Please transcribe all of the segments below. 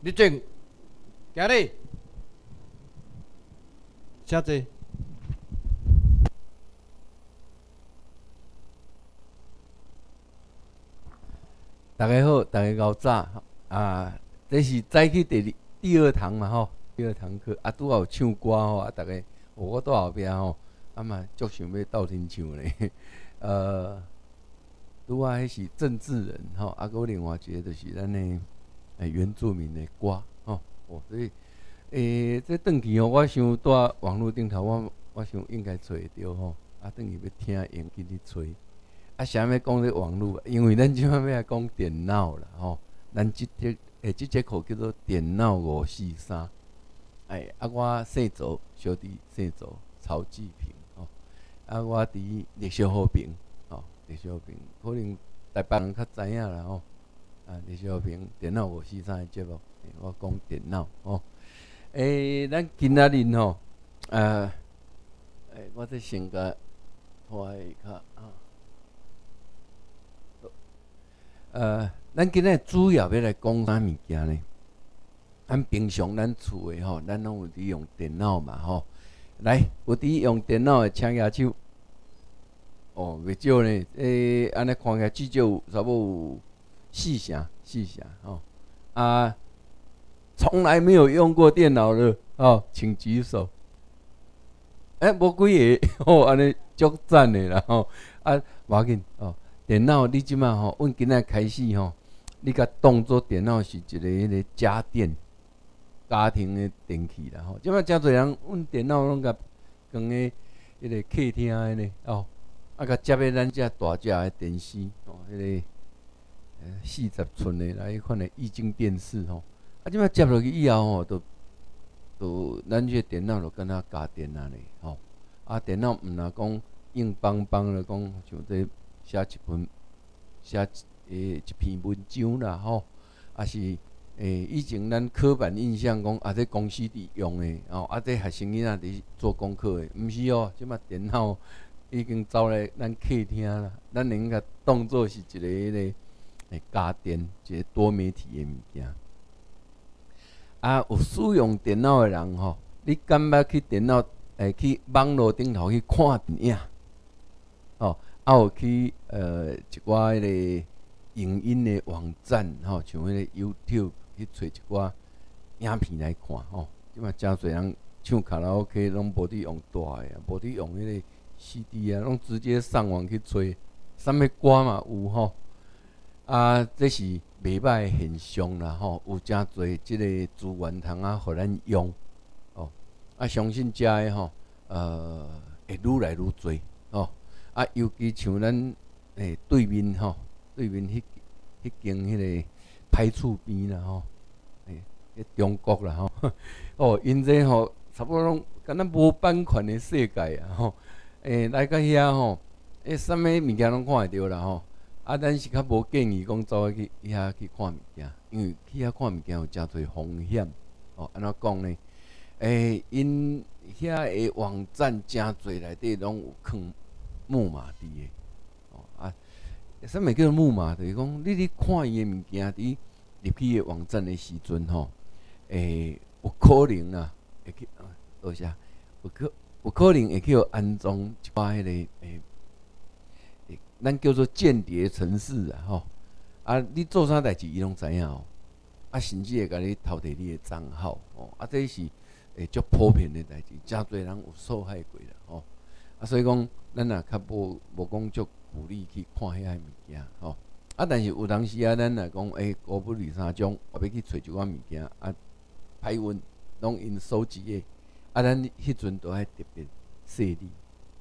立正，行礼，请坐。大家好，大家早早啊！这是早起第二堂嘛吼，第二堂课啊，拄好有唱歌吼啊，大家我在后壁吼，啊嘛足想要斗阵唱咧。拄啊，迄是政治人吼，啊，搁另外一个就是咱的原住民的歌吼。哦，所以这转去吼，我想在网络顶头，我想应该找会着吼。啊，转去要听用去咧找。啊，啥物讲咧网络？因为咱即摆要来讲电脑啦吼。咱即节课叫做电脑543。啊，我姓周，小弟姓周，曹继平吼。啊，我伫历史好评吼，历史好评可能台北人较知影啦吼。啊，历史好评电脑543的节目，我讲电脑吼。咱今仔日吼，我这先甲拖下骹咱今仔主要要来讲啥物件呢？咱平常咱厝诶吼，咱拢有伫用电脑嘛吼。来，有伫用电脑诶，请举手。哦，袂少呢。安尼看起来至少有差不多有4成吼。啊，从来没有用过电脑的哦，请举手。无几个吼，安尼足赞诶啦吼。啊，无要紧哦。电脑你即马吼，阮今仔开始吼，你甲当做电脑是一个迄个家庭的电器啦吼。即马诚侪人，阮电脑拢甲放咧迄个客厅诶呢哦，啊甲接咧咱遮大只的电视哦，迄个40寸的来迄款的液晶电视吼。啊，即马接落去以后吼，都咱这电脑就敢若家电啊咧吼。啊，电脑毋若讲硬邦邦的讲像这。写一篇文章啦吼，啊是以前咱刻板印象讲啊，这公司伫用的哦，啊这学生囡仔伫做功课的，毋是哦，即马电脑已经走来咱客厅啦，咱应该当作是一个迄个家电，一个多媒体的物件。啊，有使用电脑的人吼，你敢捌去电脑去网络顶头去看电影？哦。啊，有去一寡迄个影音的网站吼，像迄个 YouTube 去找一寡影片来看吼。即马诚侪人唱卡拉 OK 拢无伫用大的，无伫用迄个 CD 啊，拢直接上网去找，啥物歌嘛有吼。啊，这是袂歹的现象啦吼，有诚侪即个资源通啊，互咱用哦。啊，相信遮的吼，会愈来愈多哦。啊，尤其像咱对面吼，对面迄间迄个歹厝边啦吼，中国啦吼，哦，因这吼差不多拢敢若无版权的世界啊吼，来到遐吼，啥物物件拢看会着啦吼，啊，咱是较无建议讲走去遐去看物件，因为去遐看物件有诚侪风险，哦，安怎讲呢？因遐的网站诚侪内底拢有藏木马伫的，哦啊，啥物叫做木马？就是讲你看伊的物件伫入去的网站的时阵吼，有可能啊，会去多谢，有可能会去安装一寡迄个咱叫做间谍程式啊吼，啊，你做啥代志伊拢知影哦，啊，甚至会甲你偷摕你的账号哦，啊，这是足普遍的代志，诚侪人有受害过啦吼。啊，所以讲，咱也较无讲足鼓励去看遐物件吼。啊，但是有当时啊，咱来讲，古不二三种，我要去找一寡物件啊，歹运拢因手机的，啊，咱迄阵都爱特别细腻，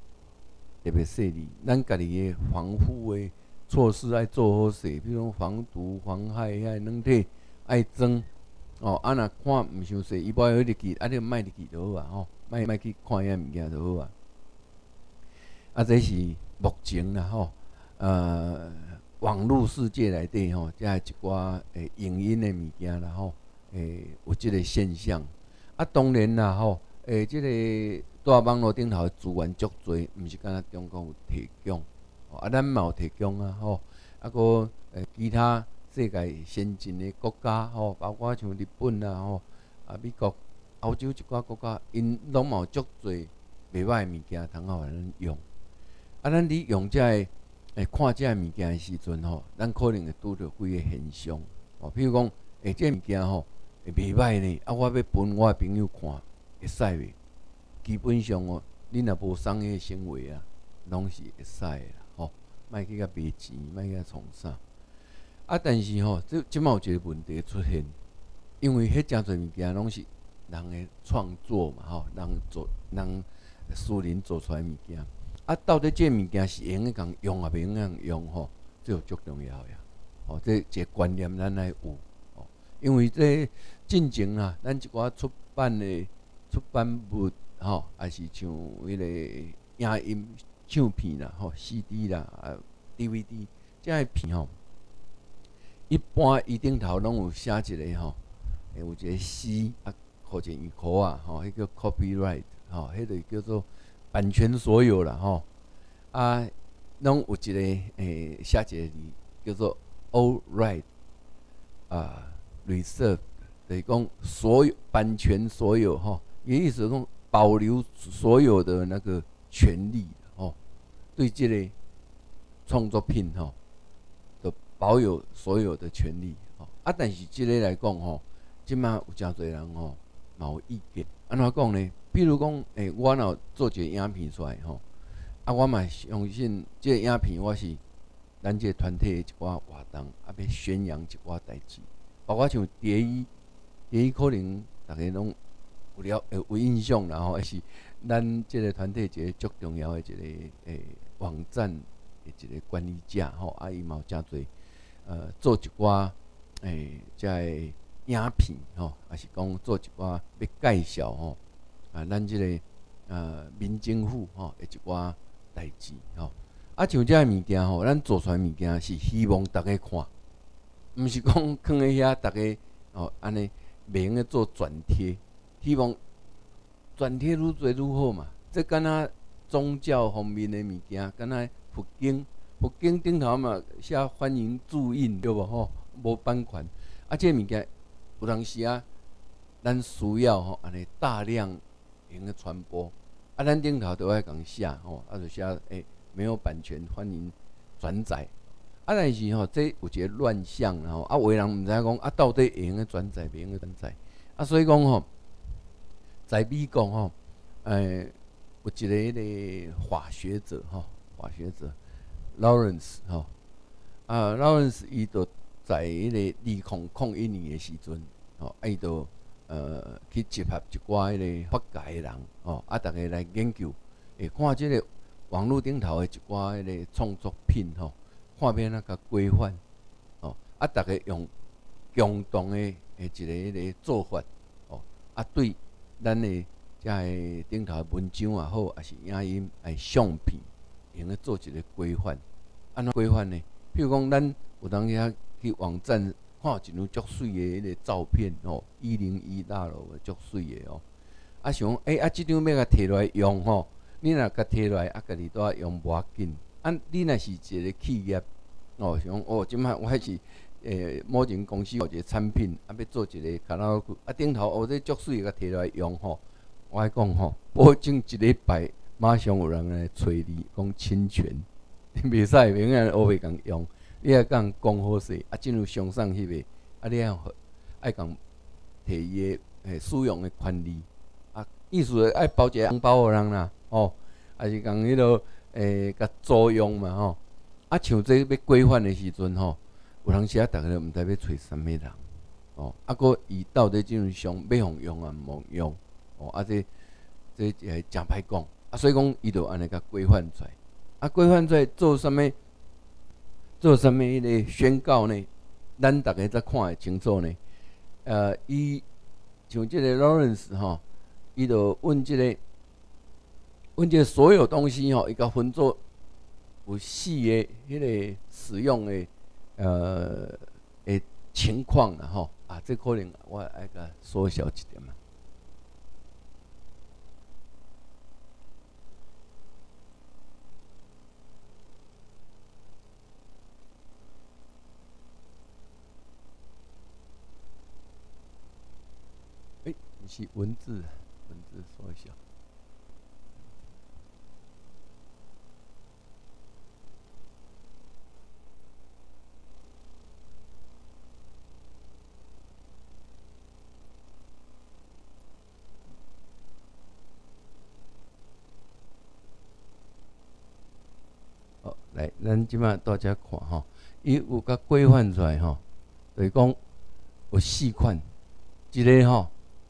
咱家己的防护的措施爱做好势，比如讲防毒、防害遐软体爱装哦。啊，若看毋伤细，伊无要入去，啊，你莫入去就好啊吼，莫去看遐物件就好啊。啊，这是目前啦吼，网络世界内底吼，遮一寡影音的物件啦吼，有即个现象。啊，当然啦吼，即个在网络顶头的资源足多，毋是敢若中国有提供，啊，咱嘛有提供啊吼，啊，搁其他世界先进的国家吼，包括像日本啦吼，美国、欧洲一寡国家，因拢嘛有足侪袂歹的物件通互咱用。咱伫用遮个看遮个物件的时阵吼，咱可能会拄着几个现象。譬如讲，这物件吼会袂歹呢，我要分我的朋友看，会使袂？基本上恁若无商业行为啊，拢是会使的啦，莫去甲卖钱，莫去甲创啥。但是即马有一个问题出现，因为迄诚侪物件拢是人的创作嘛，人私人做出来物件。到底这物件是用共用啊，袂用共用这足重要呀。这一个观念咱爱有。因为这进前啦，咱一寡出版物还是像迄个影音唱片啦，CD 啦，DVD 这个片一般伊顶头拢有写一个有一个诗或者一箍迄叫 copyright 迄个叫做版权所有啦拢有一个写一个字叫做 all right reserved， 就是讲所有版权所有伊意思讲保留所有的那个权利对这个创作品都保有所有的权利但是这个来讲即马有诚侪人嘛有意见，安怎讲呢？比如讲我若做一个影片出来我嘛相信这个影片我是咱这个团体的一寡活动要宣扬一寡代志。包括像第一可能大家拢有印象啦还是咱这个团体一个足重要的一个网站的一个管理者伊嘛有诚侪做一寡遮个影片还是讲做一寡要介绍咱这个民政府的一寡代志像这个物件咱做出来物件是希望大家看。毋是讲放在遐，大家安尼袂用做转贴，希望转贴愈做愈好嘛。这敢若宗教方面的物件，敢若佛经顶头嘛写欢迎注印对无无版权这物件有当时咱需要安尼大量用个传播咱顶头都爱共写就写没有版权，欢迎转载。但是这有一个乱象啦有的人毋知影讲到底会用个转载，袂用个转载所以讲在美国有一个迄个法学者Lawrence Lawrence 伊就在迄个2001年的时阵伊就去集合一寡迄个法界的人大家来研究，看即个网络顶头的一寡迄个创作品看要安怎甲规范大家用共同的一个迄个做法对咱的遮个顶头文章也好，还是影音相片，用来做一个规范。安怎规范呢？譬如讲，咱有当时去网站看有一张足水的迄个照片101大楼的足水的想即张要甲摕落来用你若甲摕落来家己倒用无要紧。你若是一个企业想即摆我还是某间公司有一个产品要做一个卡拉 OK 顶头这足水甲摕落来用我爱讲保证一礼拜马上有人来找你讲侵权，你袂使永远黑白共用，你爱讲好势进入上上翕个你爱共摕伊的使用的权利意思爱包一个红包互人啦还是共迄落甲租用嘛像这要规范的时阵有当时大家都毋知要找啥物人搁伊到底这种商要互用毋用这真歹讲所以讲伊就安尼甲规范出来规范出来做啥物迄个宣告呢？咱大家才看会清楚呢。伊像这个 Lawrence 伊就问这个所有东西伊甲分做有4个迄个使用的情况啦这可能我爱甲缩小一点嘛。 是文字缩小。好，来，咱即摆倒遮看吼，伊有甲规范出来吼，就是讲有4款，一个吼，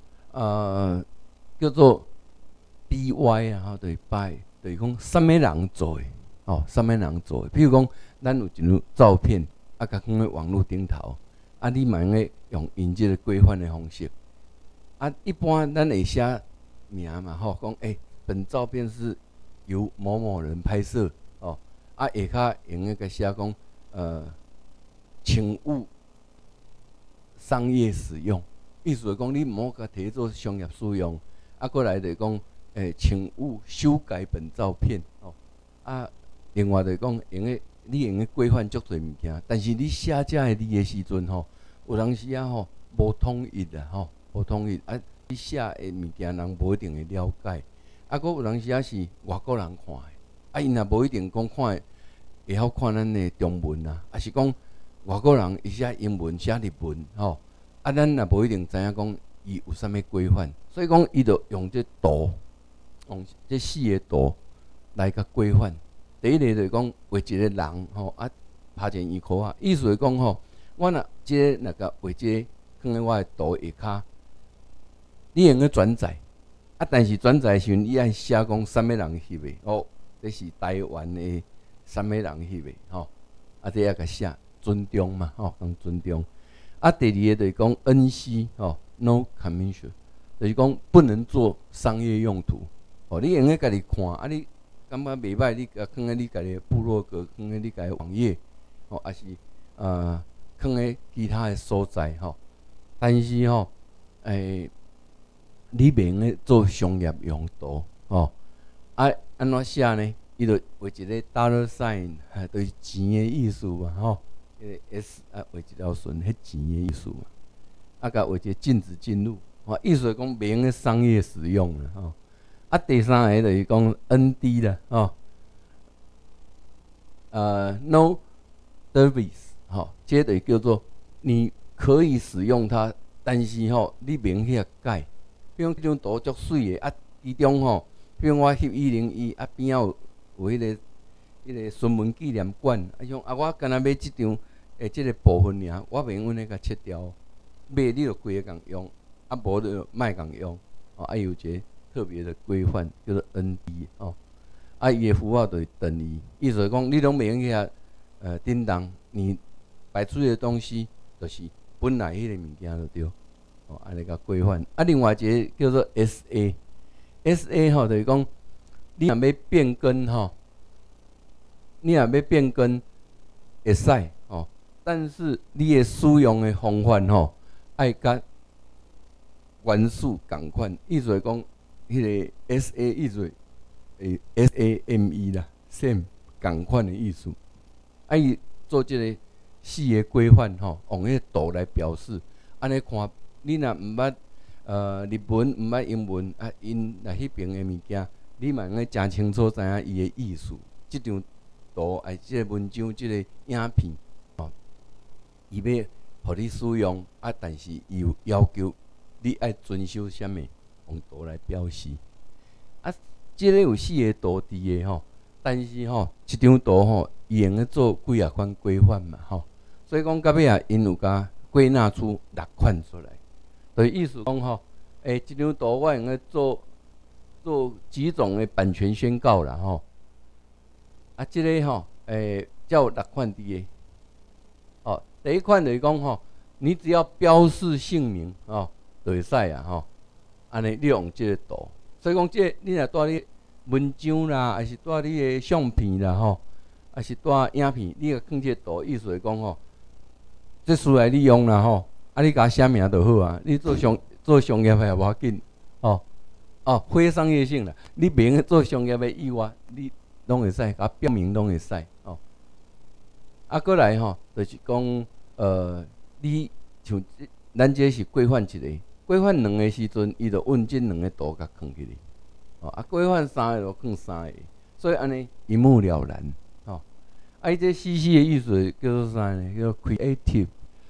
叫做 DY 啊，吼，就是by，就是讲啥物人做的，吼，啥物人做的。譬如讲，咱有一张照片，啊，甲放咧网络顶头，啊，你嘛用即个规范的方式。啊，一般咱会写名嘛，吼，讲本照片是由某某人拍摄，哦。啊，下骹用个写讲，请勿商业使用，意思是讲你毋好甲摕做商业使用。啊，过来就是讲，请勿修改本照片，哦。啊，另外就是讲，你用个规范足侪物件，但是你写遮个字的时阵吼，有当时啊吼无统一啊吼，无统一啊，你写的物件人无一定会了解。啊，佫有当时啊是外国人看的。啊，因也无一定讲看会晓看咱的中文啊，啊是讲外国人伊写英文、写日文吼，啊咱也无一定知影讲伊有啥物规范，所以讲伊就用这图，用这4个图来甲规范。第一个就是讲画一个人吼，啊拍一圆箍啊，意思是讲吼，我若这若甲画这个放在我的图下骹，你用个转载，啊但是转载的时阵，你爱写讲啥物人翕的哦。这是台湾的啥物人翕的吼，啊，这也甲写尊重嘛吼，讲尊重。啊，第二个就是讲 NC 吼 ，No commercial， 就是讲不能做商业用途。哦，你用个家己看，啊，你感觉袂歹，你甲放在你家己部落格，放在你家己网页，吼，还是放在其他的所在吼。但是吼，你袂用个做商业用途吼。啊，安怎写呢？伊就画一个 dollar sign， 就是钱的意思嘛，吼。迄个 S 啊，画一条线，迄钱的意思嘛。啊，甲画一个禁止进入，吼，意思讲袂用个商业使用啦，吼。啊，第三个就是讲 ND 啦，吼。No service， 吼，这就叫做你可以使用它，但是吼，你袂用遐改。比如这张图足水的，啊，其中吼。比如我翕101，啊边仔有迄个孙文纪念馆，啊像啊我干那买即张即个部分尔，我袂用甲切掉，买你就规个共用，啊无就莫共用，哦啊有一个特别的规范叫做 ND 哦，啊伊的符号就是等于，意思是讲你拢袂用遐叮当，你摆出的东西就是本来迄个物件就对，哦安尼甲规范，啊另外一个叫做 SA 吼，就是讲你若要变更吼，你若要变更会使吼，但是你的使用的方法吼，爱甲原始共款，意思是讲，迄个 SA 意思SAME 啦 ，same 共款的意思。啊，伊做即个4个规范吼，用迄个图来表示，安尼看，你若毋捌。日文毋捌英文啊，因来迄边的物件，你嘛应该真清楚知影伊的意思。即张图即个文章、即个影片，哦，伊要互你使用啊，但是伊有要求你爱遵守啥物，用图来表示。啊，即个有4个图伫的吼，但是吼，一张图吼，伊用咧做几啊款规范嘛吼，所以讲到尾啊，因有甲归纳出6款出来。就意思讲吼，即张图我用咧做几种的版权宣告啦吼。啊，即个吼，才有6款伫诶。哦，第一款就是讲吼，你只要标示姓名哦，就会使啊吼。安尼你用即个图，所以讲即你若带你文章啦，还是带你诶相片啦吼，还是带影片，你若放即个图，意思是讲吼，即需来你用啦吼。啊，你甲写名就好啊！你做商业也无要紧，非商业性啦。你袂用做商业的以外，你拢会使，甲标明拢会使哦。啊，过来吼，就是讲你像咱这是规范一个， 规范2个时阵，伊就运这2个图甲放起哩。规范3个就放3个，所以安尼一目了然。伊这 CC 的意思叫做啥呢？叫做 creative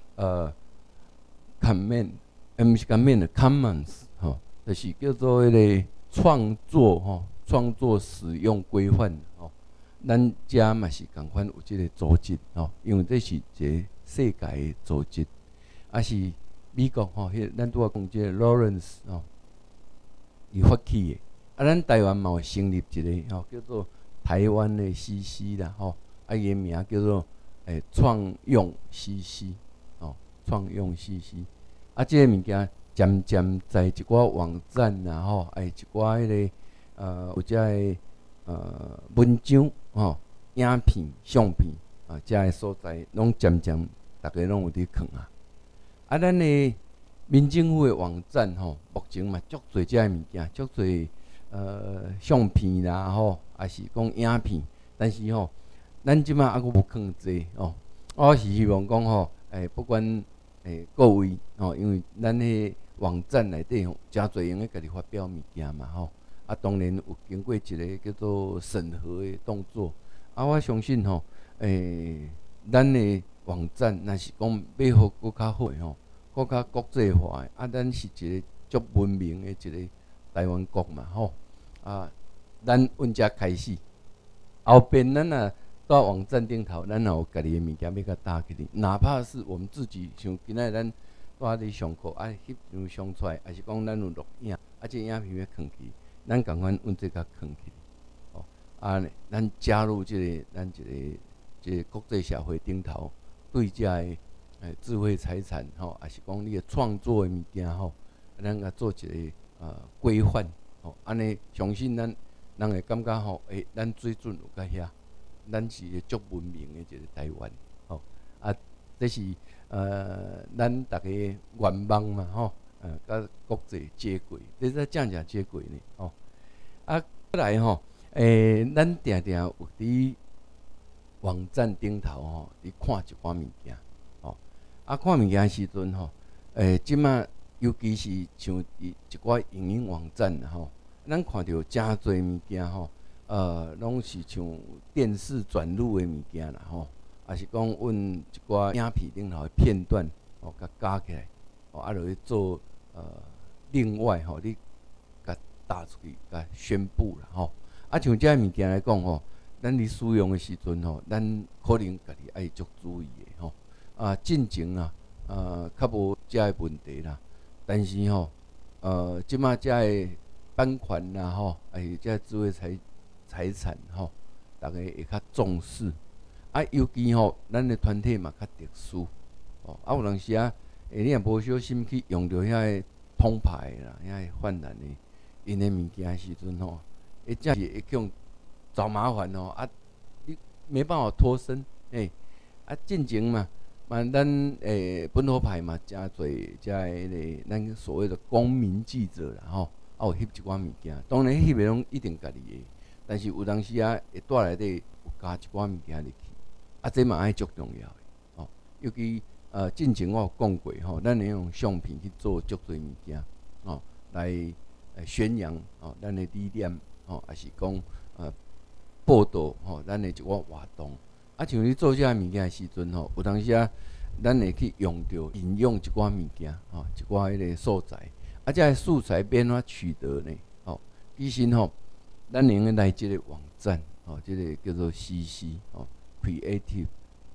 command， 毋是 command，commons， 就是叫做迄个创作创作使用规范。咱遮嘛是共款有即个组织因为这是一个世界的组织，是美国迄咱拄仔讲即个 Lawrence 伊发起的。咱台湾嘛有成立一个叫做台湾的 CC 啦伊个名叫做创用 CC 创用 CC。即个物件渐渐在一寡网站啦一寡迄个有遮个文章影片、相片遮个所在，拢渐渐大家拢有伫放咱的民政府的网站目前嘛足侪遮个物件，足侪相片啦还是讲影片，但是咱即马还佫无放济我是希望讲不管各位因为咱迄网站内底诚侪用咧家己发表物件嘛当然有经过一个叫做审核的动作我相信咱的网站若是讲要好佫较好佫较国际化咱是一个足文明的一个台湾国嘛咱阮遮开始，后边咱在网站顶头，咱也有家己的物件要甲搭起哩。哪怕是我们自己，像今仔咱在咧上课翕张相出来，还是讲咱有录影，这影片要放去，咱共款阮这甲放去。咱加入咱一个国际社会顶头，对遮个智慧财产还是讲你的创作的物件咱甲做一个规范安尼相信咱人会感觉咱水准有到遐。咱是个足文明的一个台湾，这是咱大家愿望嘛，甲国际接轨，这是正接轨呢，再来咱定定有伫网站顶头伫看一寡物件，看物件的时阵即马尤其是像一寡影音网站咱看到诚侪物件拢是像电视转录的物件啦还是讲阮一寡影片顶头的片段甲加起来落去做另外你甲打出去甲宣布啦像遮物件来讲咱伫使用的时阵咱可能家己爱足注意的进前较无遮个问题啦，但是即马遮个版权啦还是遮智慧财产大家会较重视尤其咱的团体嘛较特殊有当时你若无小心去用到遐个通牌啦、遐个泛滥的因的物件的时阵真是会去找麻烦你没办法脱身进前嘛咱本土派嘛诚侪遮个咱所谓的公民记者啦有翕一寡物件，当然翕的拢一定家己的。但是有当时会带内底有加一寡物件入去，这嘛爱足重要的尤其进前我有讲过咱会用相片去做足侪物件来宣扬咱的理念还是讲报道咱的一寡活动像你做遮物件的时阵有当时咱会去用到引用一寡物件一寡迄个素材遮个素材要安怎取得呢其实咱用来即个网站即个叫做 CC Creative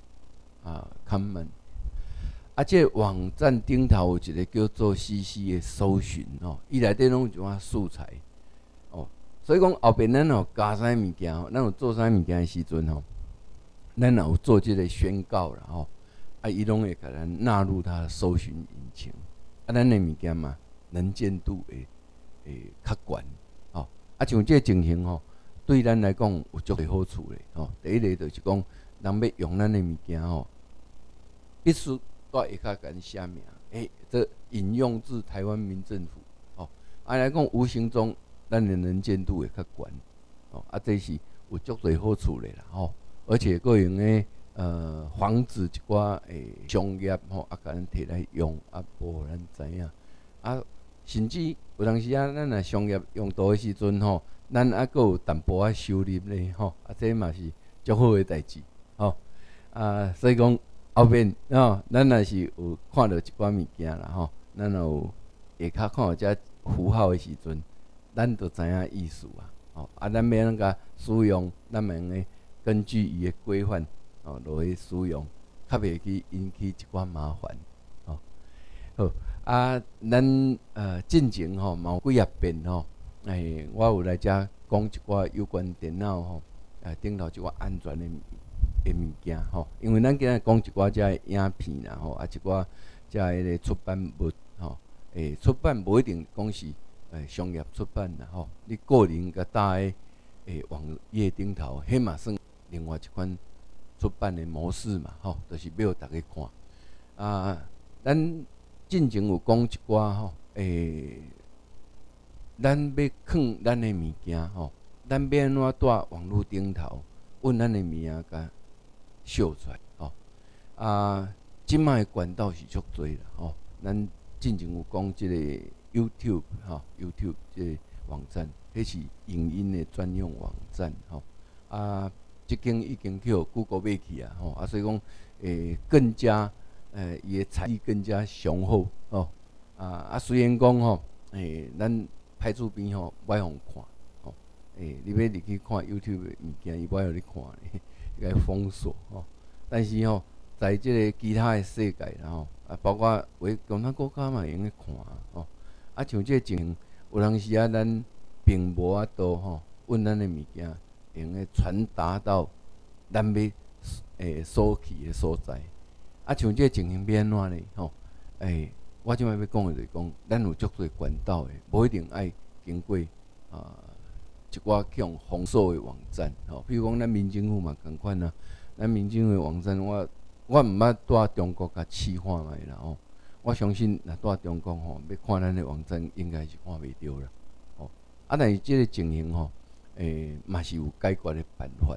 Commons即个网站顶头有一个叫做 CC 的搜寻伊内底拢有一寡素材所以讲后边咱加啥物件咱有做啥物件的时阵咱也有做即个宣告啦伊拢会甲咱纳入它的搜寻引擎咱的物件嘛能见度会较悬像这个情形对咱来讲有足个好处咧第一个就是讲人要用咱的物件必须在下骹甲咱写名这引用自台湾民政府来讲无形中咱的能见度会较悬这是有足侪好处咧啦而且佫用咧防止一寡商业甲咱摕来用无咱知影甚至有当时啊，咱若商业用途的时阵吼，咱还佫有淡薄仔收入咧吼，这嘛是足好诶代志吼。所以讲后面咱若是有看到一寡物件啦吼，咱若有下骹看到遮符号的时阵，咱就知影意思啊。咱要安怎使用，咱嘛用根据伊的规范落去使用，较袂去引起一寡麻烦好咱进前嘛有几遍我有来遮讲一寡有关电脑顶头一寡安全的物件因为咱今日讲一寡遮的影片啦一寡遮迄个出版物出版无一定讲是商业出版啦你个人甲搭在网页顶头，迄嘛算另外一款出版的模式嘛就是要大家看咱进前有讲一寡咱要藏咱的物件咱要安怎在网络顶头阮咱的物件甲秀出来即摆的管道是足多啦咱进前有讲即个 YouTube 即个网站，迄是影音的专用网站即间已经去 Google 买去所以讲更加伊的财力更加雄厚虽然讲咱歹厝边歹互看你要入去看 YouTube 的物件，伊歹互你看咧，伊甲封锁但是在即个其他的世界啦包括共产国家嘛会用去看像即个情形，有当时咱并无多阮咱的物件用去传达到咱要所去的所在像即个情形要安怎呢我即摆要讲的就是讲，咱有足多管道的，无一定爱经过一寡去用封锁的网站比如讲咱民政府嘛共款咱民政府的网站我毋捌在中国甲试看卖啦我相信若在中国要看咱的网站应该是看袂到啦但是即个情形嘛是有解决的办法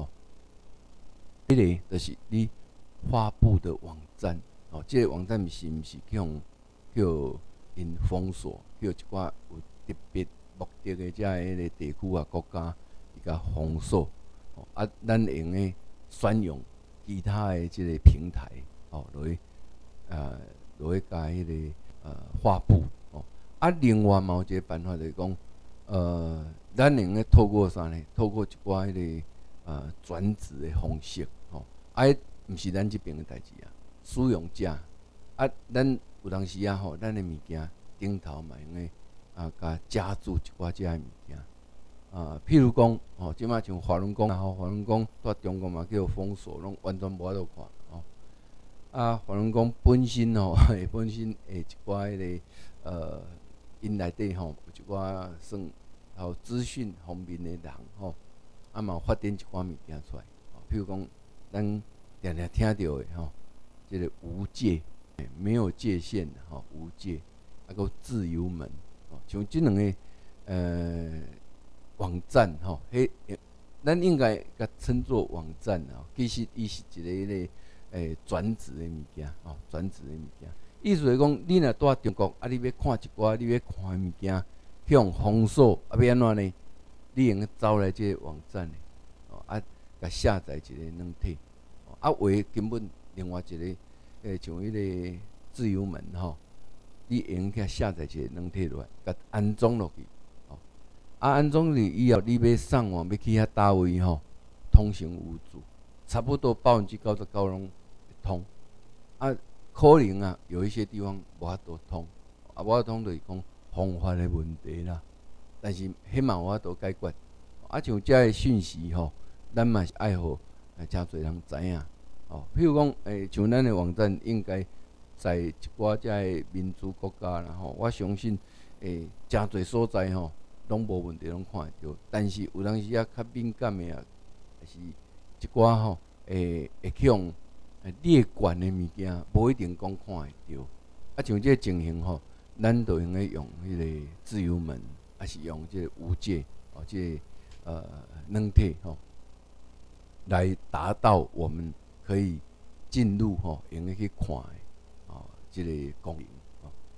迄个就是你发布的网站即个网站是毋是去用叫因封锁，叫一寡有特别目的的遮迄个地区国家伊甲封锁咱会用诶选用其他的即个平台落去甲迄个发布另外嘛有一个办法就是讲咱用咧透过啥呢？透过一寡迄个转址的方式毋是咱即边的代志使用者咱有当时咱的物件顶头嘛用咧甲加注一寡遮的物件譬如讲即摆像华伦宫华伦宫在中国嘛叫封锁，拢完全无法度看华伦宫本身本身一寡迄个因内底有一寡算资讯方面的人嘛有发展一寡物件出来譬如讲咱常常听到的即个无界没有界限的无界个自由门像即两个网站咱应该甲称作网站其实伊是一个迄个转址的物件转址的物件意思是讲你若在中国你要看一寡你要看的物件去用封锁要安怎呢？你用走来即个网站甲下载一个软体为根本另外一个像迄个自由门你用去下载一个软体落来，甲安装落去安装入以后，你要上网要去遐倒位通行无阻，差不多99%拢会通可能有一些地方无法度通无法通就是讲方法的问题啦，但是迄嘛有法度解决像遮个讯息咱嘛是爱互诚侪人知影譬如讲像咱的网站应该在一寡遮个民主国家啦我相信诚侪所在拢无问题，拢看会到。但是有当时较敏感的是一寡会去用列管的物件，无一定讲看会到像这个情形咱就用用迄个自由门，还是用这个无界这个软体来达到我们可以进入用去看的这个功能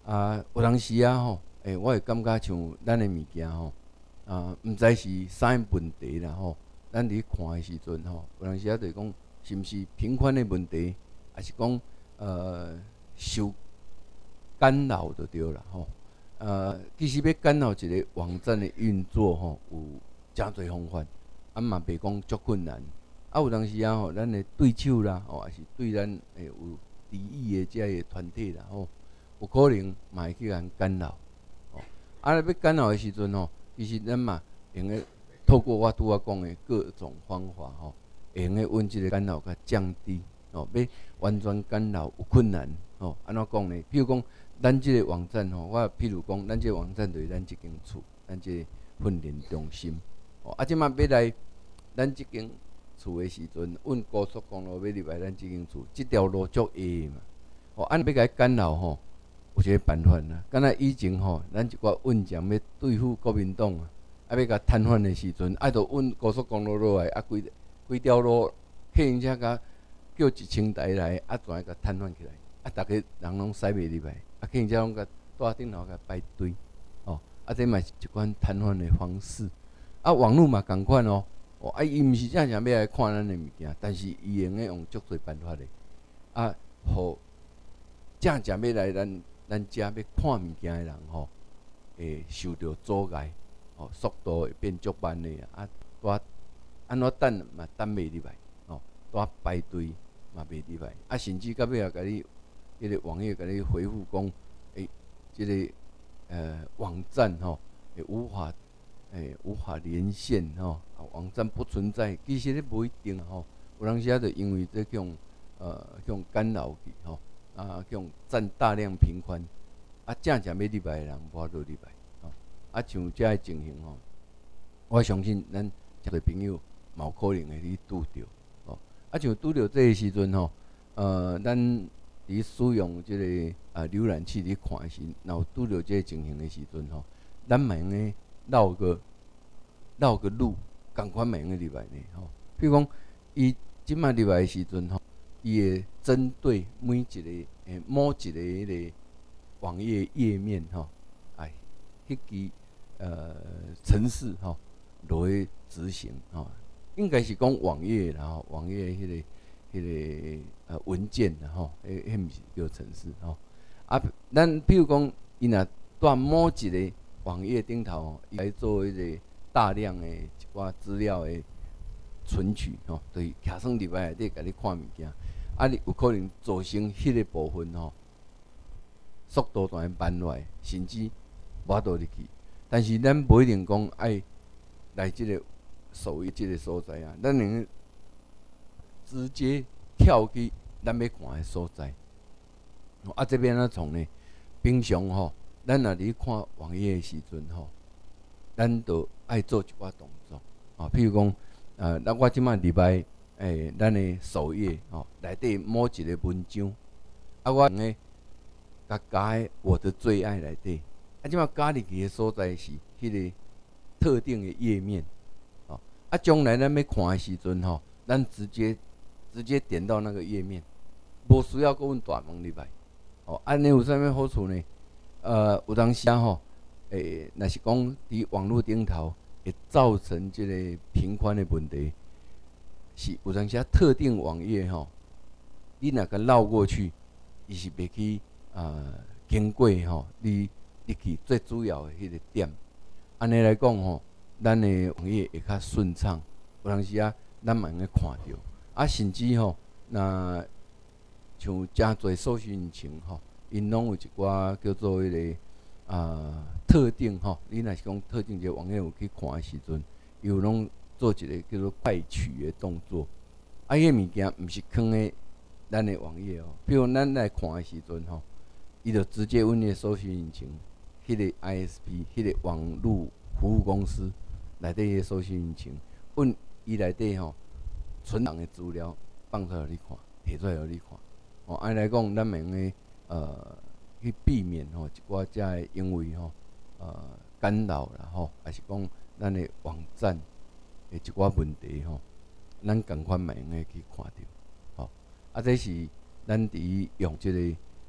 有当时啊吼，我会感觉像咱的物件吼，毋知是啥问题啦吼，咱伫看的时阵吼，有当时啊就是讲，是毋是频宽的问题，还是讲受干扰就对啦吼。其实要干扰一个网站的运作吼，有诚侪方法，嘛袂讲足困难。有当时啊吼，咱的对手啦，还是对咱有敌意的遮个团体啦吼，有可能嘛会去咱干扰。要干扰的时阵吼，其实咱嘛用个透过我拄仔讲的各种方法吼，会用个阮即个干扰甲降低。要完全干扰有困难安怎讲呢？譬如讲。咱即个网站吼，我譬如讲，咱即个网站就是咱即间厝，咱即个训练中心。即马要来咱即间厝的时阵，阮高速公路要入来咱即间厝，即条路足矮嘛。要甲伊干扰吼，有一个办法啦。敢若以前吼，咱一寡运将要对付国民党要甲瘫痪的时阵，着运高速公路落来，规条路客运车甲叫1000台来，全甲瘫痪起来，逐个人拢驶袂入来。客运车拢甲带顶头甲排队，这嘛是一款瘫痪的方式。网络嘛共款哦，伊毋是正常要来看咱的物件，但是伊用足侪办法的，互正常要来咱遮要看物件的人会受到阻碍，速度会变足慢的带安怎等嘛等袂入来，带排队嘛袂入来，甚至到尾也甲你。迄个网页甲你回复讲，即个网站会无法连线网站不存在，其实咧无一定有当时啊，就因为这种干扰去种占大量频宽，正常要入来的人无法度入来像遮个情形我相信咱一个朋友嘛有可能会去拄着像拄着这个时阵咱。伫使用即个浏览器伫看时，若有拄着即个情形的时阵咱嘛用个绕个路，共款嘛用个入来呢比如讲，伊即马入来的时阵伊会针对每一个某一个迄个网页页面迄支程式落去执行应该是讲网页啦网页迄个文件啦迄毋是叫程式咱譬如讲，伊若蹛某一个网页顶头伊来做迄个大量的一寡资料的存取就是徛算入来内底，甲你看物件你有可能造成迄个部分速度当然慢落来，甚至无法度入去。但是咱无一定讲爱来即个首页即个所在咱能直接跳去咱要看的所在。这边怎创呢？平常咱若伫看网页的时阵咱就爱做一寡动作譬如讲我即摆入来咱的首页内底某一个文章我用甲加我的最爱内底即摆加入去的所在是迄个特定的页面将来咱要看的时阵咱直接点到那个页面，无需要搁阮大门入来安尼有啥物好处呢？有当时若是讲伫网络顶头会造成即个频宽的问题，是有当时特定网页你若甲绕过去，伊是袂去经过你入去最主要的迄个点。安尼来讲咱的网页会较顺畅。有当时咱嘛会看到甚至那像诚侪搜寻引擎因拢有一寡叫做迄个特定你若是讲特定一个网页有去看的时阵，伊有拢做一个叫做快取的动作。迄个物件毋是放在咱的网页比如咱来看的时阵伊就直接阮的搜寻引擎，迄个 ISP， 迄个网络服务公司内底迄个搜寻引擎，阮伊内底存档的资料放出来你看，摕出来互你看。按来讲，咱用去避免一寡遮个因为干扰啦还是讲咱的网站的一寡问题咱共款嘛用去看到这是咱伫用即个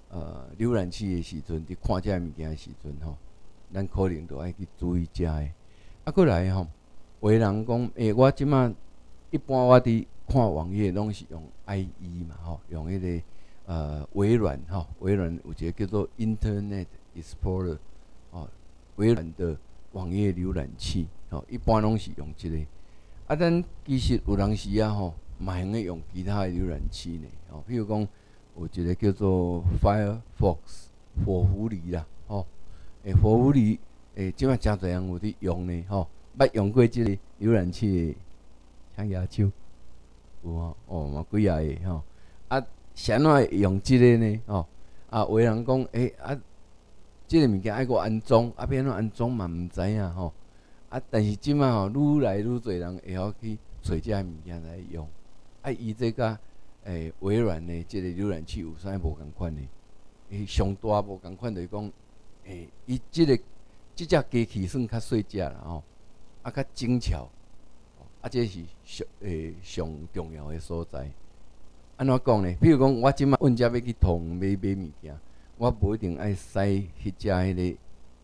浏览器的时阵，伫看这物件的时阵吼，咱可能都爱去注意这个。啊，过来吼，有的人讲，我即马一般我伫看网页拢是用 IE 嘛吼，用迄个微软吼，微软有一个叫做 Internet Explorer 哦，微软的网页浏览器吼，一般拢是用这个。啊，咱其实有当时啊吼，嘛用用其他的浏览器呢吼，譬如讲有一个叫做 Firefox 火狐狸啦吼，火狐狸即摆真侪人有伫用呢吼，捌用过即个浏览器的，请举手。有哦，嘛几啊个吼。啊，谁怎会用即个呢？吼，啊，有人讲，即个物件爱个安装，啊，要安怎安装嘛毋知影吼。啊，但是即摆吼，愈来愈侪人会晓去找即个物件来用。啊，伊这甲微软的即个浏览器有啥无共款呢？上大无共款就是讲，伊即只机器算较细只啦吼，啊，较精巧。啊，这是上重要的所在。安怎讲呢？比如讲，我即摆阮遮要去通买物件，我无一定爱驶迄只迄个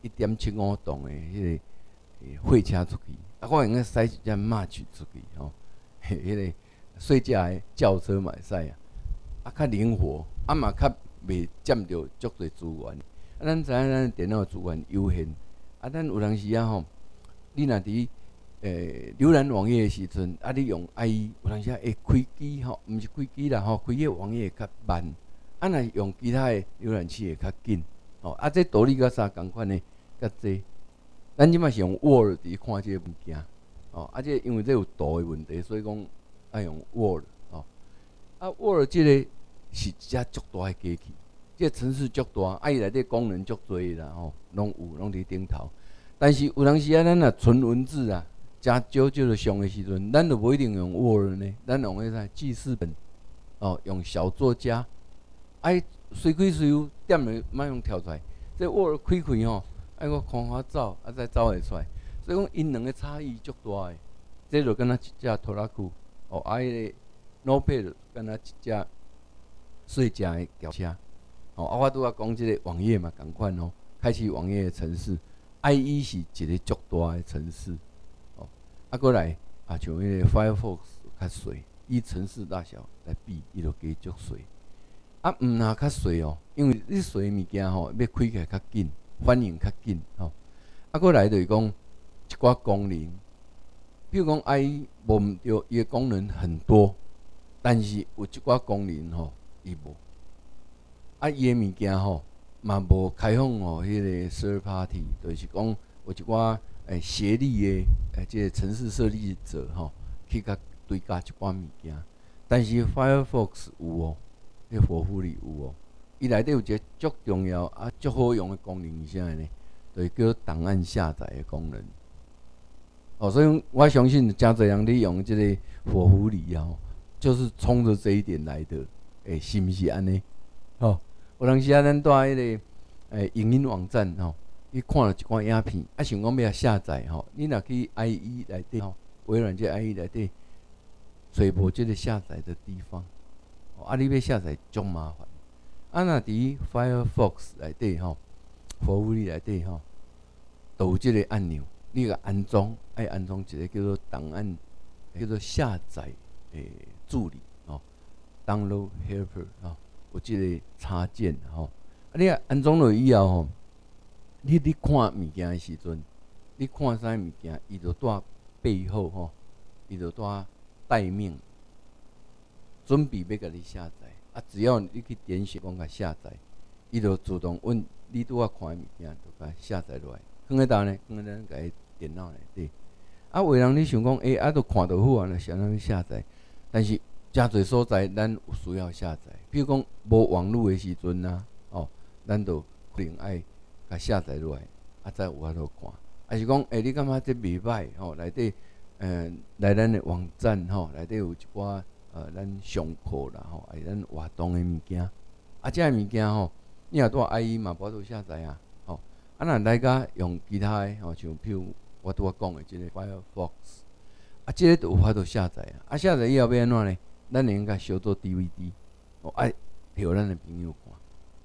1.75吨的迄个货车出去，啊，我用个驶一只 March 出去吼，迄个细只的轿车嘛会使啊，啊，较灵活，啊嘛较袂占着足侪资源。啊，咱知影咱电脑资源有限，啊，咱有当时啊吼，你若伫浏览网页的时阵，啊，你用 IE 有当时会开机吼，毋是开机啦吼，开个网页会较慢。啊，若用其他的浏览器会较紧。哦，啊，这道理甲啥共款呢？甲这，咱即摆是用 Word 伫看这个物件。哦，啊，这因为这有图的问题，所以讲爱用 Word。哦，啊 ，Word 这个是一只足大的机器，这个程式足大，啊，伊内底功能足多啦吼，拢伫顶头。但是有当时啊，咱若纯文字啊。真少的上的时阵，咱就无一定用 Word 呢，咱用迄个记事本，哦，用小作家，爱随开随有，点落莫用跳出来。这 Word 开开吼，爱我看法走，啊再走会出来。所以讲因两个差异足大的。这就敢若一只拖拉机，哦，啊迄个 Notepad 敢若一只细只的轿车。哦，啊我拄仔讲即个网页嘛，共款哦，开启网页的程式 ，IE 是一个足大的程式。啊，过来啊，像迄个 Firefox 较细，以程式大小来比，伊就加足细。啊，毋若较细哦，因为你细物件吼，要开起来较紧，反应较紧吼。啊，过来就是讲一寡功能，比如讲 IE 无毋对，伊的功能很多，但是有一寡功能吼，伊无。啊，伊的物件吼，嘛无开放吼，迄个 third party， 就是讲有一寡。协力的即个程式设计者吼，去甲对加一寡物件，但是 Firefox 有哦，迄火狐狸有哦，伊内底有一个足重要啊、足好用的功能是啥呢？就是叫档案下载的功能。哦，所以我相信真侪人利用即个火狐狸啊，就是冲着这一点来的。是毋是安尼？哦，有当时啊，咱带迄个影音网站吼。伊看了一寡影片，啊，想讲要下载吼，你若去 IE 内底吼，微软这 IE 内底找无即个下载的地方，啊，你要下载足麻烦。啊，若伫 Firefox 内底吼，服务器内底吼，都有即个按钮，你甲安装，爱安装一个叫做档案，叫做下载助理吼 ，Download Helper 吼，有即个插件吼，啊，你安装落以后吼。你看物件的时阵，你看啥物件，伊就带背后吼，伊就带待命，准备要甲你下载。啊，只要你去点选讲甲下载，伊就自动问你拄仔看的物件，就甲下载落来。放喺倒呢？放喺咱家电脑内底。啊，有人你想讲，啊，都看到好啊，就想要下载。但是真侪所在，咱有需要下载。比如讲无网络的时阵啊，哦，咱就可能爱。甲下载落来，啊，再有法度看。啊是讲，你感觉这袂歹吼？内底，来咱的网站吼，内底有一寡咱上课啦吼，还是咱活动的物件。啊，这物件吼，你若带 IE 嘛，无法度下载啊。吼，啊，若来甲用其他的吼，像譬如我拄仔讲的即个 Firefox， 啊，即个就有法度下载啊。啊，下载以后要安怎呢？咱会用甲烧做 DVD， 哦，爱互咱的朋友看。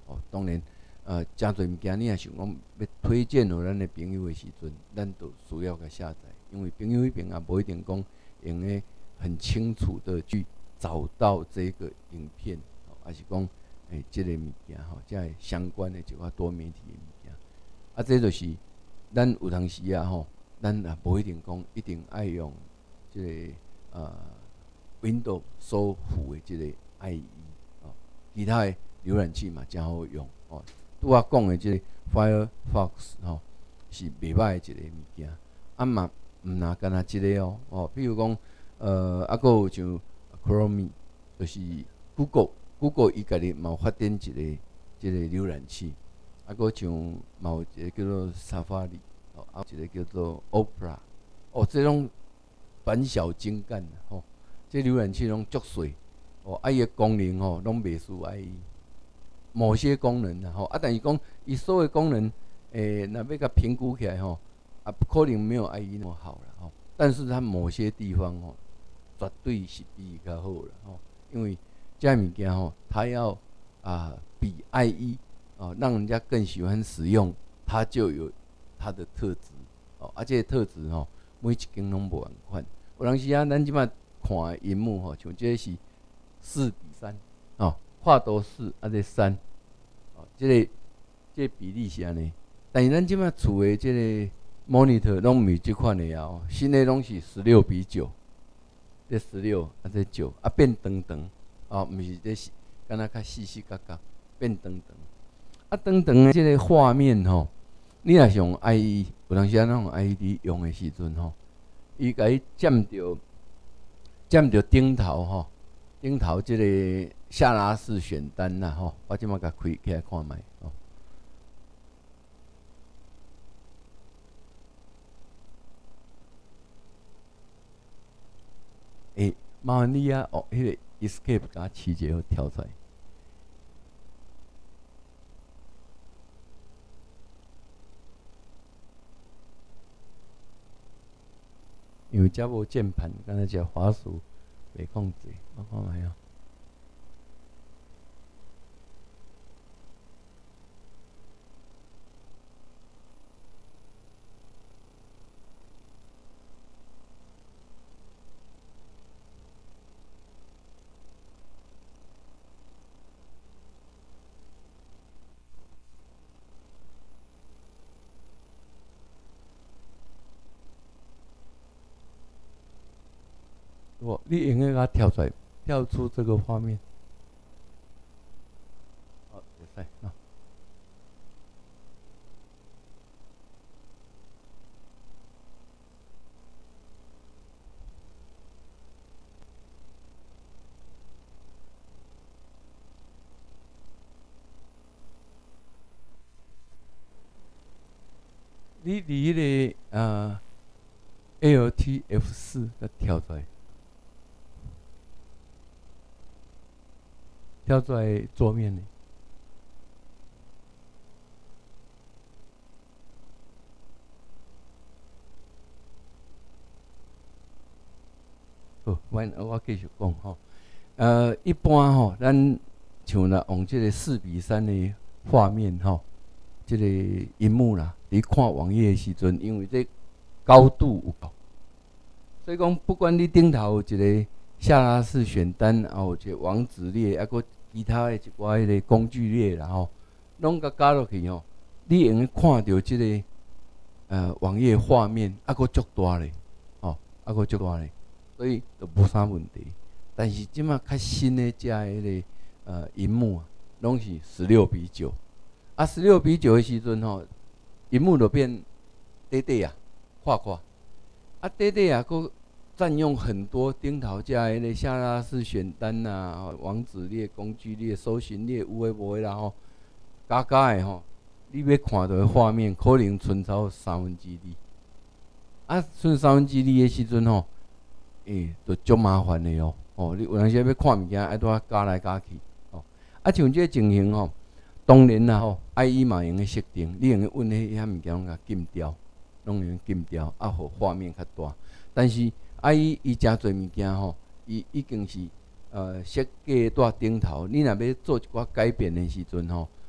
哦，当然，真侪物件你若想讲要推荐互咱的朋友的时阵，咱都需要甲下载，因为朋友迄边也无一定讲用诶很清楚的去找到这个影片，还是讲即个物件吼，即相关的一寡多媒体的物件，这就是咱有当时啊吼，咱也无一定讲一定爱用即个Windows 所附的即个 IE 哦，其他的浏览器嘛真好用哦。拄我讲的即个 Firefox 吼，是袂歹的一个物件，嘛毋若干那即个哦，比如讲还佫有像 Chrome， 就是 Google 伊家己嘛有发展一个即个浏览器，佫像嘛有一个叫做 Safari， 哦，一个叫做 Opera， 哦，这种短小精干吼，这浏览器拢足细，哦，伊个功能吼拢袂输 IE， 某些功能啦吼，但是讲伊所有功能，若要甲评估起来吼，可能没有 IE 那么好啦吼，但是它某些地方吼，绝对是比伊较好啦吼，因为这物件吼，它要比 IE 让人家更喜欢使用，它就有它的特质哦，这个特质吼，每一间拢无共款。有当时咱即摆看的荧幕吼，像这是4:3哦，画图4这3哦，这个比例是安尼。但是咱即摆厝的这个 monitor 拢毋是即款的啊，新的拢是16:9，这16这9变长哦，毋是这是敢若较细细角角变长长的这个画面吼，你若是用 IE， 有当时咱用 IE 用的时阵吼，伊甲伊占着顶头吼，顶头即个下拉式选单啦吼，我即马甲开起来看卖哦。麻烦你啊，迄个 Escape 甲试者好跳出来。因为遮无键盘，敢若只滑鼠袂控制，我看卖哦。你应该给它跳出来，跳出这个画面。好，会使啊。你离迄个Alt F4给跳出来。跳出来桌面呢？好，我继续讲吼。一般吼，咱像啦用这个4:3的画面吼，这个荧幕啦，你看网页的时阵，因为这高度有够，所以讲不管你顶头有一个下拉式选单，有一个网址列，还佫其他的一寡迄个工具列啦吼，拢甲加落去吼，你用看到即个网页画面，佫足大咧，吼，佫足大咧，所以就无啥问题。但是即马较新的遮迄个荧幕啊，拢是16:9， 16:9的时阵吼，荧幕就变短短啊，画画，短短啊，佫占用很多顶头遮迄个下拉式选单呐、网址列、工具列、搜寻列，有诶无诶啦吼，加诶吼，你要看到诶画面可能剩超2/3，剩2/3诶时阵吼，就足麻烦诶哦。你有当时要看物件，爱拄加来加去哦。像这情形吼，当然啦吼，IE 嘛用诶设定，你用诶阮迄遐物件拢甲禁掉，拢用禁掉，互画面较大，但是。伊诚侪物件吼，伊经是设计在顶头。你若要做一寡改变的时阵吼，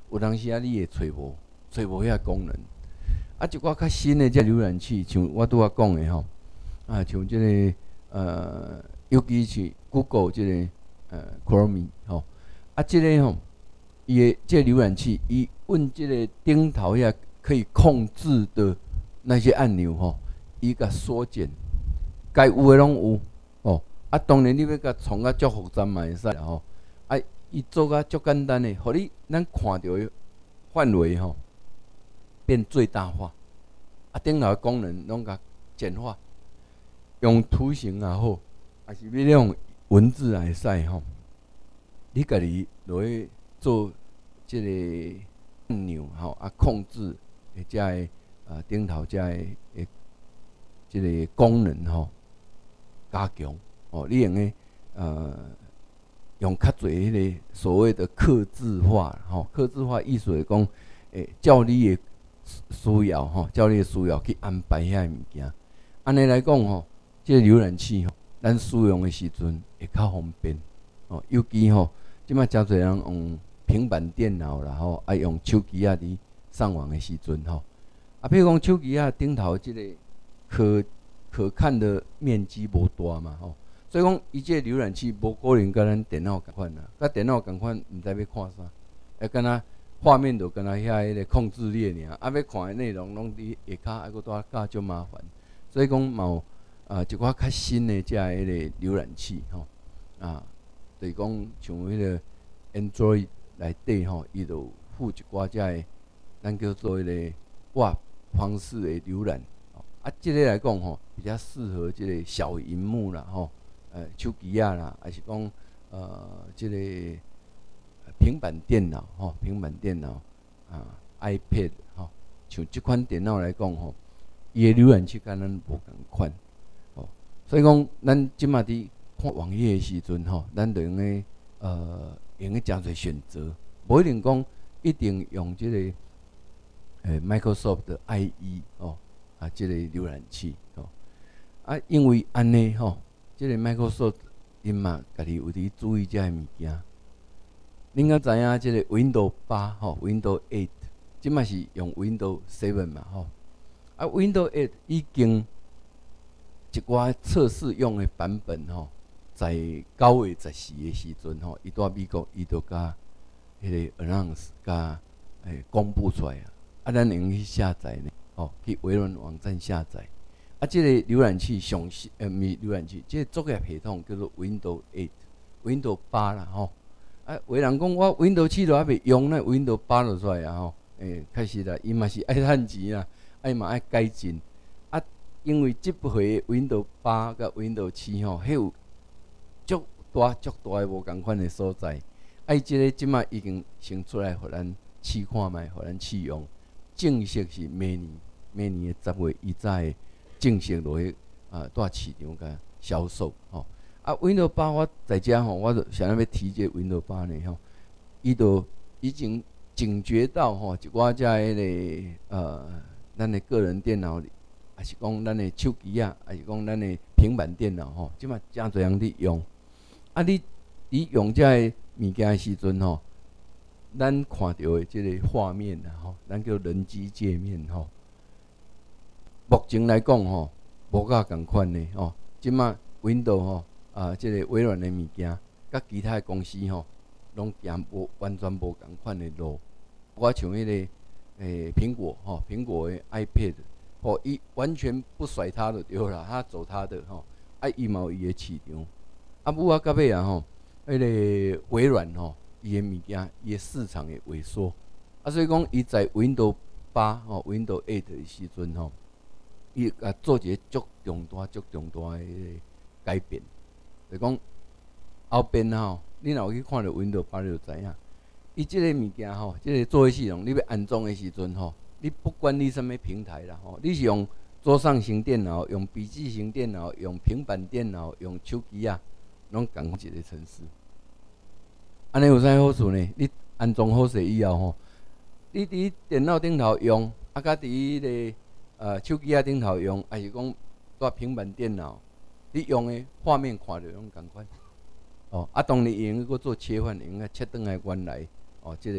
有当时啊，你会找无遐功能。啊，一寡较新的这浏览器，像我拄仔讲的吼，啊，像这个尤其是 Google 这个Chrome 吼，啊，这个吼，伊的这浏览器，伊阮这个顶头遐可以控制的那些按钮吼，伊甲缩减，该有的拢有哦。啊，当然你要甲创啊足复杂嘛会使啦吼。啊，伊做啊足简单的，互你咱看到的范围吼变最大化。啊，顶头的功能拢甲简化，用图形也好，还是要用文字也会使吼。你家己落去做即个按钮吼，啊控制遮个顶头遮个即个功能吼加强哦，你用个用较侪迄个所谓的客制化吼，客制化意思是讲照你的需要吼，照你的需要去安排遐物件。安尼来讲吼，即个浏览器吼，咱使用的时阵会较方便哦，尤其吼。即摆真侪人用平板电脑啦吼，啊用手机啊伫上网的时阵吼，啊，比如讲手机啊顶头即个可看的面积无大嘛吼，所以讲伊即个浏览器无可能甲咱电脑共款啦，甲电脑共款毋知要看啥，敢若画面就敢若遐迄个控制列尔，啊要看的内容拢伫下骹，还佫带教足麻烦，所以讲嘛有一寡较新的遮迄个浏览器吼啊。就是讲，像迄个 Android 内底吼，伊就有附一寡遮个，咱叫做迄个 Web 方式的浏览。啊，即个来讲吼，比较适合即个小荧幕啦吼，手机啊啦，还是讲即个平板电脑吼，平板电脑啊 ，iPad 吼，像即款电脑来讲吼，伊的浏览器甲咱无共款，哦，所以讲咱即马伫看网页的时阵吼，咱就用个用个诚侪选择，无一定讲一定用即个Microsoft 的 IE 哦啊，即个浏览器哦啊，因为安尼吼，即个 Microsoft 因嘛家己有伫注意遮个物件。恁敢知影即个 Windows 8吼 ，Windows 8，即嘛是用 Windows 7嘛吼，啊 Windows 8已经一寡测试用的版本吼。在9月14的时阵吼，伊在美国伊就甲迄个 announce 甲公布出来啊，啊，咱用去下载呢，吼，去微软网站下载。啊，即个浏览器上新毋是浏览器，即个作业系统叫做 Windows 8，Windows 8啦吼。啊，有人讲我 Windows 7都还未用呢 ，Windows 8就出来啊吼，确实啦，伊嘛是爱趁钱啦，伊嘛爱改进。啊，因为即回 Windows 8甲 Windows 7吼，迄有足大的无共款的所在，伊即个即马已经先出来，互咱试看卖，互咱试用。正式是明年的10月1日正式落去带市场甲销售吼。啊 ，Windows 8我在遮吼，我就想要提这 Windows 8呢吼，伊就已经警觉到吼，一寡遮迄个咱的个人电脑里，还是讲咱的手机啊，还是讲咱的平板电脑吼，即马真侪人伫用。啊，你用遮个物件的时阵吼，咱看到的即个画面啊吼，咱叫人机界面吼。目前来讲吼，无甲共款的吼。即马 Windows 吼即个微软的物件，甲其他的公司吼，拢行完全无共款的路。我像迄个苹果吼，苹果的 iPad， 吼，伊完全不甩它就对啦，他走他的吼，啊，伊嘛有伊的市场。啊，不过到尾啊吼，迄个微软吼，伊的物件，伊的市场会萎缩。啊，所以讲伊在 Windows 8吼 ，Windows 8的时阵吼，伊做一个足重大的改变。就讲后边吼，你若有去看到 Windows 8就知影，伊即个物件吼，即个作业系统你要安装的时阵吼，你不管你什么平台啦吼，你是用桌上型电脑、用笔记型电脑、用平板电脑、用手机啊。拢共一个程式，安尼有啥好处呢？你安装好势以后吼，你伫电脑顶头用，啊，甲伫迄个手机顶头用，还是讲在平板电脑，你用的画面看着拢共款。哦，啊，当然用去做切换，用个切转来原来哦，即个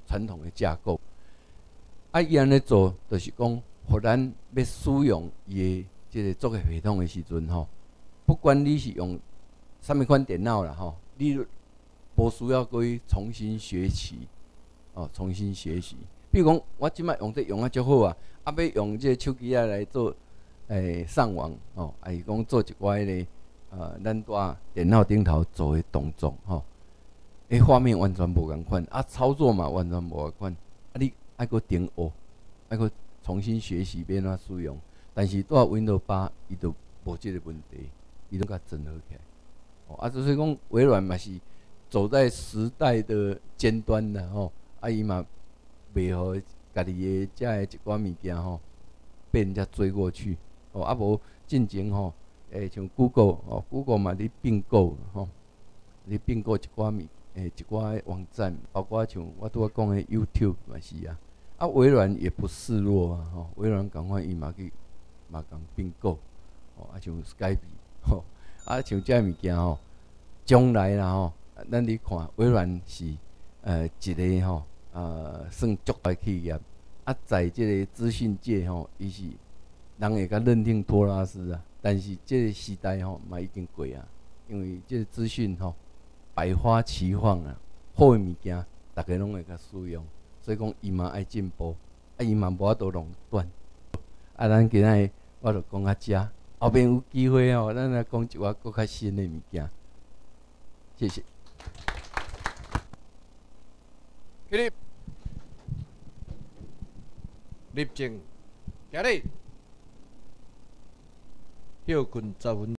传统的架构。啊，伊安尼做，就是讲，互咱要使用伊的即个作业系统的时阵吼，不管你是用啥物款电脑啦吼，你无需要去重新学习，重新学习。比如讲，我即摆用这用啊足好啊，要用这手机啊来做上网还是讲做一寡迄个咱在电脑顶头做的动作吼，画面完全无共款，操作嘛完全无共款，你爱搁重学，爱搁重新学习要怎使用。但是在 Windows 8，伊就无即个问题，伊都甲整合起来。所以讲微软嘛是走在时代的尖端啦吼，伊嘛袂互家己的遮的一寡物件吼被人家追过去。无进前吼，像 Google 嘛咧并购吼，咧并购一寡一寡网站，包括像我拄仔讲的 YouTube 嘛是啊。微软也不示弱啊，微软赶快伊嘛共并购，像 Skype 像遮物件吼，将来啦吼，咱咧看微软是一个吼算足大企业，在即个资讯界吼，伊是人会甲认定托拉斯啊，但是即个时代吼嘛已经过啊，因为即个资讯吼百花齐放啊，好的物件大家拢会甲使用。所以讲，伊嘛爱进步，伊嘛无法度垄断。咱今仔我就讲到遮，后面有机会吼，咱来讲一寡更较新的物件。谢谢。 起立正，行礼，休困10分。